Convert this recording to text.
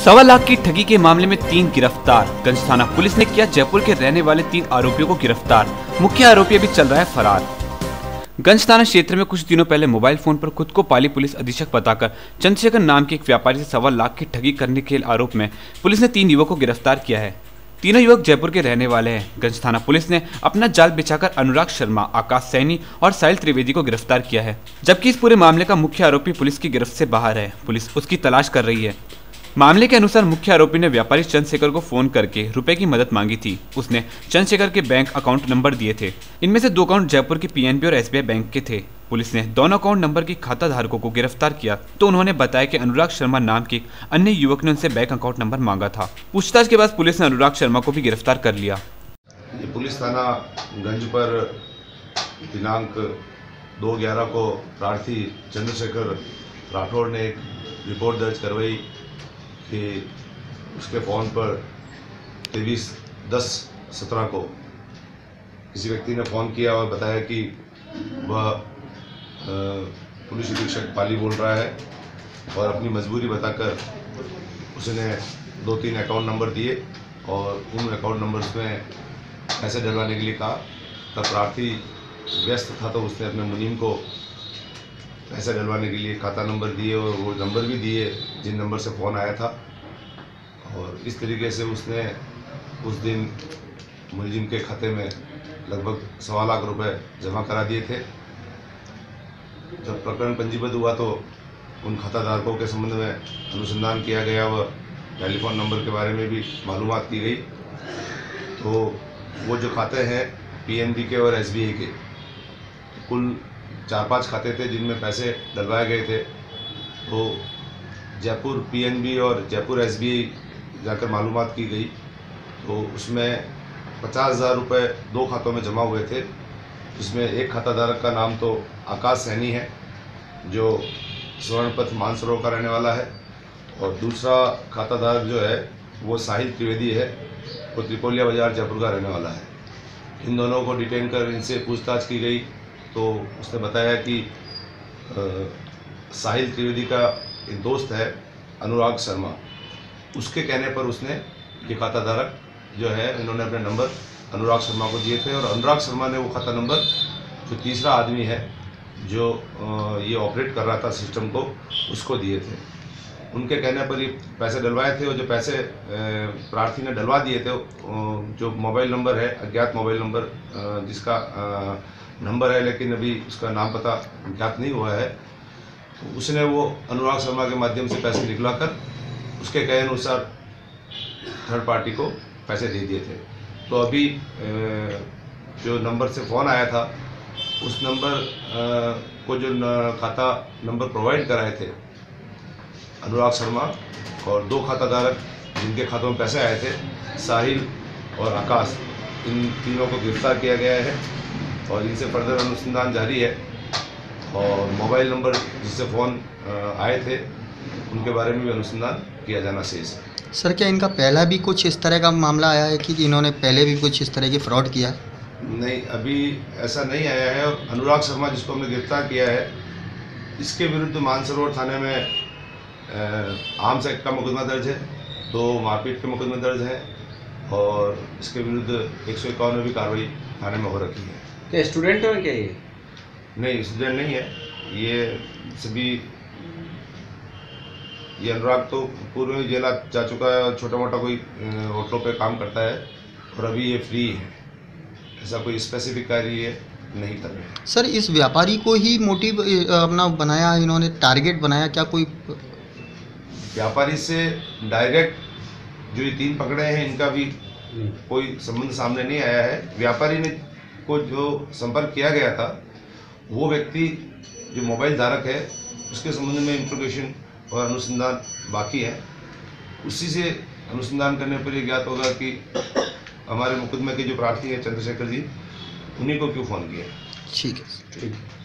1.25 लाख की ठगी के मामले में 3 गिरफ्तार। गंज थाना पुलिस ने किया जयपुर के रहने वाले 3 आरोपियों को गिरफ्तार। मुख्य आरोपी अभी चल रहा है फरार। गंज थाना क्षेत्र में कुछ दिनों पहले मोबाइल फोन पर खुद को पाली पुलिस अधीक्षक बताकर चंद्रशेखर नाम के एक व्यापारी से 1.25 लाख की ठगी करने के आरोप में पुलिस ने 3 युवकों को गिरफ्तार किया है। तीनों युवक जयपुर के रहने वाले हैं। गंज थाना पुलिस ने अपना जाल बिछाकर अनुराग शर्मा, आकाश सैनी और साहिल त्रिवेदी को गिरफ्तार किया है, जबकि इस पूरे मामले का मुख्य आरोपी पुलिस की गिरफ्त से बाहर है। पुलिस उसकी तलाश कर रही है। मामले के अनुसार मुख्य आरोपी ने व्यापारी चंद्रशेखर को फोन करके रुपए की मदद मांगी थी। उसने चंद्रशेखर के बैंक अकाउंट नंबर दिए थे। इनमें से 2 अकाउंट जयपुर के पीएनबी और एसबीआई बैंक के थे। पुलिस ने दोनों अकाउंट नंबर की खाता धारकों को गिरफ्तार किया तो उन्होंने बताया कि अनुराग शर्मा नाम के अन्य युवक ने उनसे बैंक अकाउंट नंबर मांगा था। पूछताछ के बाद पुलिस ने अनुराग शर्मा को भी गिरफ्तार कर लिया। पुलिस थाना गंज पर दिनांक 2/11 को प्रार्थी चंद्रशेखर राठौड़ ने एक रिपोर्ट दर्ज करवाई कि उसके फ़ोन पर 23/10/17 को किसी व्यक्ति ने फ़ोन किया और बताया कि वह पुलिस अधीक्षक पाली बोल रहा है और अपनी मजबूरी बताकर उसने 2-3 अकाउंट नंबर दिए और उन अकाउंट नंबर्स में पैसे डलवाने के लिए कहा। तब प्रार्थी व्यस्त था तो उसने अपने मुनीम को पैसे डलवाने के लिए खाता नंबर दिए और वो नंबर भी दिए जिन नंबर से फ़ोन आया था। और इस तरीके से उसने उस दिन मुलजिम के खाते में लगभग 1.25 लाख रुपए जमा करा दिए थे। जब प्रकरण पंजीबद्ध हुआ तो उन खाताधारकों के संबंध में अनुसंधान किया गया व टेलीफोन नंबर के बारे में भी मालूमात की गई। तो वो जो खाते हैं पीएनबी के और एसबीआई के, कुल 4-5 खाते थे जिनमें पैसे डलवाए गए थे। तो जयपुर पीएनबी और जयपुर एसबीआई जाकर मालूमात की गई तो उसमें 50,000 रुपये 2 खातों में जमा हुए थे। इसमें एक खाताधारक का नाम तो आकाश सैनी है जो स्वर्णपथ मानसरोवर का रहने वाला है और दूसरा खाताधारक जो है वो साहिल त्रिवेदी है, वो त्रिपोलिया बाजार जयपुर का रहने वाला है। इन दोनों को डिटेन कर इनसे पूछताछ की गई तो उसने बताया कि साहिल त्रिवेदी का एक दोस्त है अनुराग शर्मा, उसके कहने पर उसने ये खाताधारक जो है इन्होंने अपने नंबर अनुराग शर्मा को दिए थे और अनुराग शर्मा ने वो खाता नंबर जो तीसरा आदमी है जो ये ऑपरेट कर रहा था सिस्टम को, उसको दिए थे। उनके कहने पर ये पैसे डलवाए थे और जो पैसे प्रार्थी ने डलवा दिए थे, जो मोबाइल नंबर है अज्ञात मोबाइल नंबर जिसका नंबर है लेकिन अभी उसका नाम पता ज्ञात नहीं हुआ है, तो उसने वो अनुराग शर्मा के माध्यम से पैसे निकलाकर उसके कहे अनुसार थर्ड पार्टी को पैसे दे दिए थे। तो अभी जो नंबर से फ़ोन आया था उस नंबर को जो खाता नंबर प्रोवाइड कराए थे अनुराग शर्मा और 2 खाताधारक जिनके खातों में पैसे आए थे साहिल और आकाश, इन तीनों को गिरफ्तार किया गया है और इनसे फर्दर अनुसंधान जारी है। और मोबाइल नंबर जिससे फ़ोन आए थे उनके बारे में भी अनुसंधान किया जाना शेष है। सर, क्या इनका पहला भी कुछ इस तरह का मामला आया है कि इन्होंने पहले भी कुछ इस तरह की फ्रॉड किया? नहीं, अभी ऐसा नहीं आया है। और अनुराग शर्मा जिसको हमने गिरफ्तार किया है इसके विरुद्ध मानसरोवर थाने में आर्म्स एक्ट का मुकदमा दर्ज है, 2 मारपीट के मुकदमे दर्ज है और इसके विरुद्ध 151 में भी कार्रवाई थाने में हो रखी है। क्या स्टूडेंट है क्या ये? नहीं, स्टूडेंट नहीं है ये सभी। ये अनुराग तो पूर्व में जेल जा चुका है और छोटा मोटा कोई होटलों पे काम करता है और अभी ये फ्री है, ऐसा कोई स्पेसिफिक कार्य ये नहीं कर रहे। सर, इस व्यापारी को ही मोटिव अपना बनाया इन्होंने, टारगेट बनाया क्या? कोई व्यापारी से डायरेक्ट जो ये 3 पकड़े हैं इनका भी कोई संबंध सामने नहीं आया है। व्यापारी ने को जो संपर्क किया गया था वो व्यक्ति जो मोबाइल धारक है उसके संबंध में इंट्रोगेशन और अनुसंधान बाकी है। उसी से अनुसंधान करने पर यह ज्ञात होगा कि हमारे मुकदमे के जो प्रार्थी हैं चंद्रशेखर जी, उन्हीं को क्यों फ़ोन किया। ठीक है।